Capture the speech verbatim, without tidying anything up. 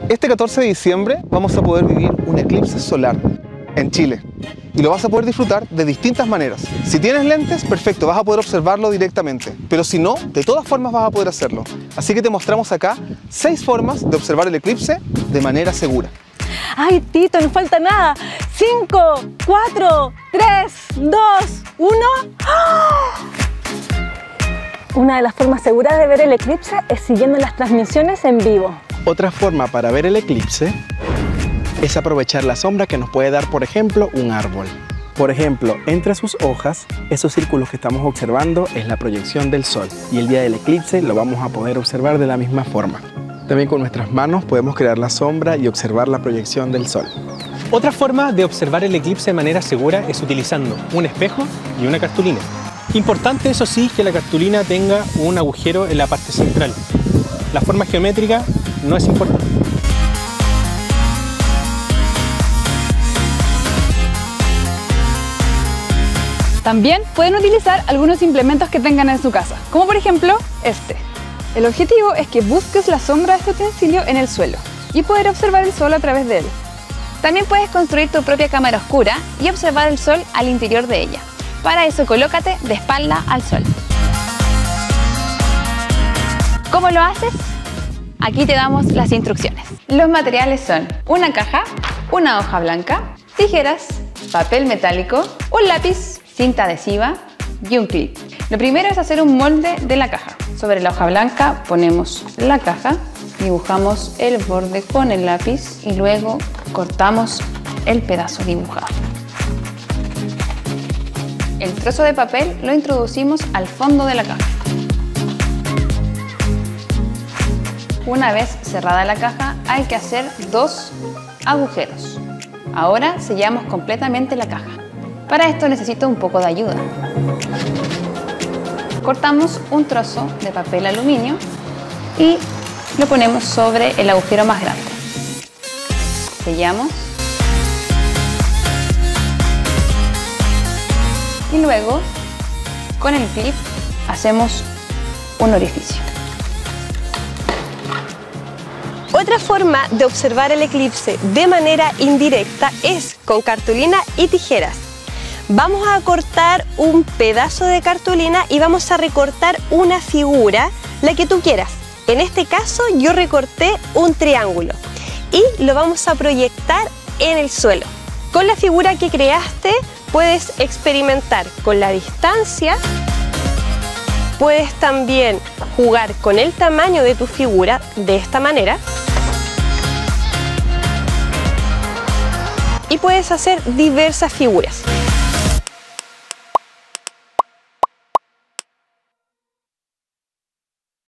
Este catorce de diciembre vamos a poder vivir un eclipse solar en Chile y lo vas a poder disfrutar de distintas maneras. Si tienes lentes, perfecto, vas a poder observarlo directamente, pero si no, de todas formas vas a poder hacerlo. Así que te mostramos acá seis formas de observar el eclipse de manera segura. ¡Ay, Tito, no falta nada! cinco, cuatro, tres, dos, uno... Una de las formas seguras de ver el eclipse es siguiendo las transmisiones en vivo. Otra forma para ver el eclipse es aprovechar la sombra que nos puede dar, por ejemplo, un árbol. Por ejemplo, entre sus hojas, esos círculos que estamos observando es la proyección del sol, y el día del eclipse lo vamos a poder observar de la misma forma. También con nuestras manos podemos crear la sombra y observar la proyección del sol. Otra forma de observar el eclipse de manera segura es utilizando un espejo y una cartulina. Importante, eso sí, que la cartulina tenga un agujero en la parte central. La forma geométrica no es importante. También pueden utilizar algunos implementos que tengan en su casa, como por ejemplo este. El objetivo es que busques la sombra de este utensilio en el suelo y poder observar el sol a través de él. También puedes construir tu propia cámara oscura y observar el sol al interior de ella. Para eso colócate de espalda al sol. ¿Cómo lo haces? Aquí te damos las instrucciones. Los materiales son una caja, una hoja blanca, tijeras, papel metálico, un lápiz, cinta adhesiva y un clip. Lo primero es hacer un molde de la caja. Sobre la hoja blanca ponemos la caja, dibujamos el borde con el lápiz y luego cortamos el pedazo dibujado. El trozo de papel lo introducimos al fondo de la caja. Una vez cerrada la caja, hay que hacer dos agujeros. Ahora sellamos completamente la caja. Para esto necesito un poco de ayuda. Cortamos un trozo de papel aluminio y lo ponemos sobre el agujero más grande. Sellamos. Y luego, con el clip, hacemos un orificio. Otra forma de observar el eclipse de manera indirecta es con cartulina y tijeras. Vamos a cortar un pedazo de cartulina y vamos a recortar una figura, la que tú quieras. En este caso yo recorté un triángulo y lo vamos a proyectar en el suelo. Con la figura que creaste puedes experimentar con la distancia, puedes también jugar con el tamaño de tu figura de esta manera y puedes hacer diversas figuras.